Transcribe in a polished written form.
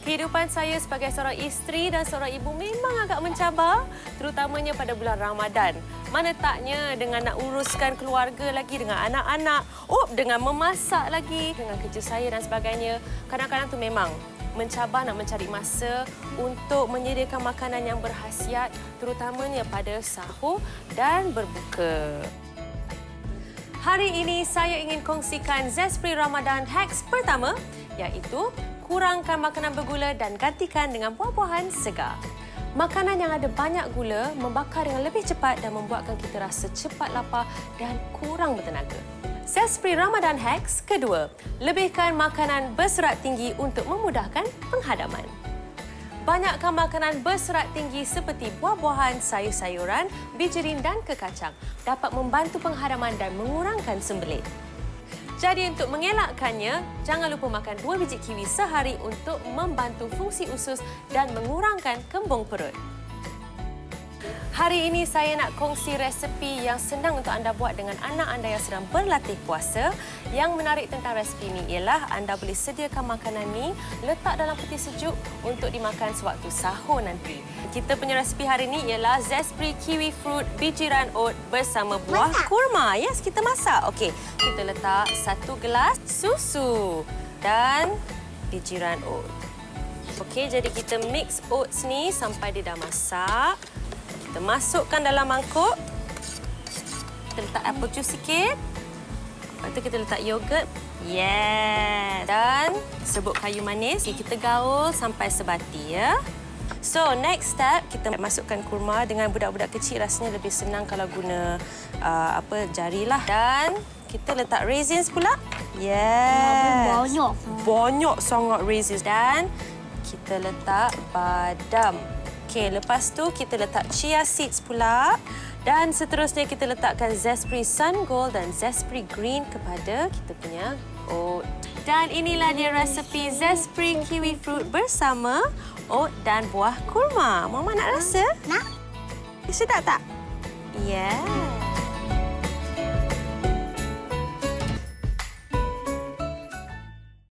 Kehidupan saya sebagai seorang isteri dan seorang ibu memang agak mencabar, terutamanya pada bulan Ramadan. Mana taknya dengan nak uruskan keluarga lagi, dengan anak-anak, dengan memasak lagi, dengan kerja saya dan sebagainya. Kadang-kadang tu memang mencabar nak mencari masa untuk menyediakan makanan yang berkhasiat, terutamanya pada sahur dan berbuka. Hari ini saya ingin kongsikan Zespri Ramadan Hacks pertama, iaitu kurangkan makanan bergula dan gantikan dengan buah-buahan segar. Makanan yang ada banyak gula membakar dengan lebih cepat dan membuatkan kita rasa cepat lapar dan kurang bertenaga. Zespri Ramadan Hacks kedua, lebihkan makanan berserat tinggi untuk memudahkan penghadaman. Banyakkan makanan berserat tinggi seperti buah-buahan, sayur-sayuran, bijirin dan kekacang dapat membantu penghadaman dan mengurangkan sembelit. Jadi untuk mengelakkannya, jangan lupa makan 2 biji kiwi sehari untuk membantu fungsi usus dan mengurangkan kembung perut. Hari ini saya nak kongsi resepi yang senang untuk anda buat dengan anak anda yang sedang berlatih puasa. Yang menarik tentang resepi ini ialah anda boleh sediakan makanan ni, letak dalam peti sejuk untuk dimakan sewaktu sahur nanti. Kita punya resepi hari ini ialah Zespri Kiwi Fruit Bijiran Oat bersama buah kurma. Yes, kita masak. Okey, kita letak 1 gelas susu dan bijiran oat. Okey, jadi kita mix oats ni sampai dia dah masak. Kita masukkan dalam mangkuk. Kita letak apple juice sikit. Lepas tu kita letak yogurt. Yes. Dan serbuk kayu manis. Kita gaul sampai sebati ya. So, next step kita masukkan kurma. Dengan budak-budak kecil rasanya lebih senang kalau guna jarilah. Dan kita letak raisins pula. Yes. Banyak sangat raisins. Dan kita letak badam. Okey, lepas tu kita letak chia seeds pula. Dan seterusnya kita letakkan Zespri Sun Gold dan Zespri Green kepada kita punya oat. Dan inilah dia resepi Zespri Kiwi Fruit bersama oat dan buah kurma. Mama nak rasa? Nak. Sedap tak? Yeah.